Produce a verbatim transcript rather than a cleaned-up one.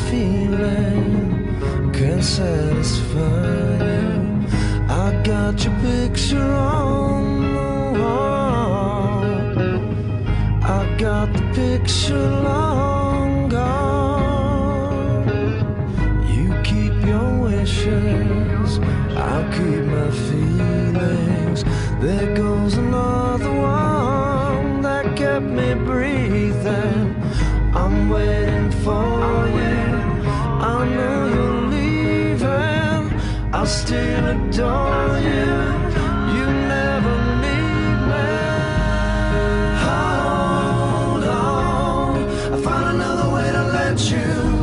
feeling can satisfy you. I got your picture on the wall. I got the picture long gone. You keep your wishes, I'll keep my feelings. There goes another one that kept me breathing. I'm waiting for you. I know you're leaving. I'll still adore you. You never leave me. Hold on, I found another way to let you